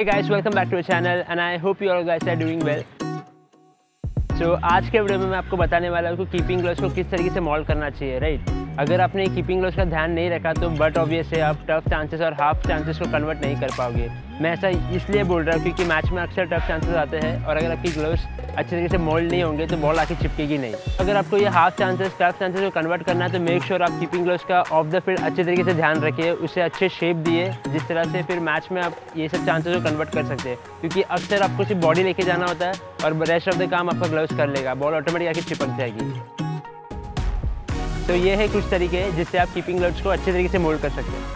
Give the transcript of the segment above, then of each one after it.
Hey guys, welcome back to our channel and I hope you all guys are doing well. So आज के video में मैं आपको बताने वाला हूँ कि कीपिंग ग्लव्स को किस तरीके से मोल्ड करना चाहिए, राइट। अगर आपने कीपिंग ग्लव्स का ध्यान नहीं रखा तो बट ऑब्वियस है आप टफ चांसेस और हाफ चांसेस को कन्वर्ट नहीं कर पाओगे। मैं ऐसा इसलिए बोल रहा हूँ क्योंकि मैच में अक्सर टफ चांसेस आते हैं और अगर आपकी ग्लव्स अच्छे तरीके से मोल्ड नहीं होंगे तो बॉल आके चिपकेगी नहीं। अगर आपको ये हाफ चांसेस टफ चांसेस को कन्वर्ट करना है तो मेक श्योर आप कीपिंग ग्लव्स का ऑफ द फील्ड अच्छे तरीके से ध्यान रखिए, उसे अच्छे शेप दिए जिस तरह से फिर मैच में आप ये सब चांसेस को कन्वर्ट कर सकते हैं। क्योंकि अक्सर आपको सिर्फ बॉडी लेके जाना होता है और रेस्ट ऑफ द काम आपका ग्लव्स कर लेगा, बॉल ऑटोमेटिक आके चिपक जाएगी। तो ये है कुछ तरीके जिससे आप कीपिंग ग्लव्स को अच्छे तरीके से मोल्ड कर सकते हैं।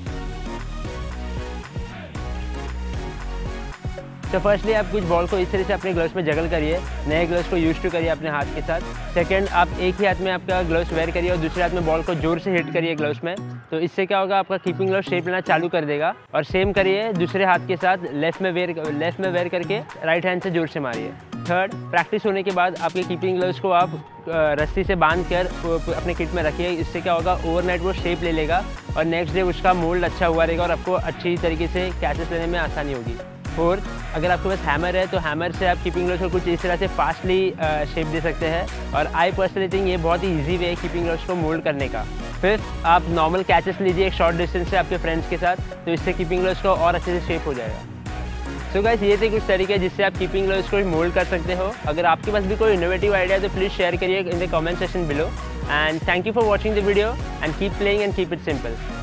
तो फर्स्टली आप कुछ बॉल को इस तरह से अपने ग्लव्स में जगल करिए, नए ग्लव्स को यूज टू करिए अपने हाथ के साथ। सेकंड, आप एक ही हाथ में आपका ग्लव्स वेयर करिए और दूसरे हाथ में बॉल को जोर से हिट करिए ग्लव्स में। तो इससे क्या होगा, आपका कीपिंग ग्लव्स शेप लेना चालू कर देगा। और सेम करिए दूसरे हाथ के साथ, लेफ्ट में वेयर करके राइट हैंड से जोर से मारिए। थर्ड, प्रैक्टिस होने के बाद आपके कीपिंग ग्लव्स को आप रस्सी से बांध कर अपने किट में रखिए। इससे क्या होगा, ओवरनाइट वो शेप ले लेगा और नेक्स्ट डे उसका मोल्ड अच्छा हुआ रहेगा और आपको अच्छी तरीके से कैचेस लेने में आसानी होगी। फोर्थ, अगर आपके पास हैमर है तो हैमर से आप कीपिंग ग्लव्स को कुछ इस तरह से फास्टली शेप दे सकते हैं और आई पर्सनली थिंक ये बहुत ही ईजी वे है कीपिंग ग्लव्स को मोल्ड करने का। फिफ्थ, आप नॉर्मल कैचेस लीजिए एक शॉर्ट डिस्टेंस से आपके फ्रेंड्स के साथ, तो इससे कीपिंग ग्लव्स को और अच्छे से शेप हो जाएगा। सो गाइस, ये थे कुछ तरीके जिससे आप कीपिंग ग्लव्स को मोल्ड कर सकते हो। अगर आपके पास भी कोई इनोवेटिव आइडिया है तो प्लीज़ शेयर करिए in the comment section below. And thank you for watching the video and keep playing and keep it simple.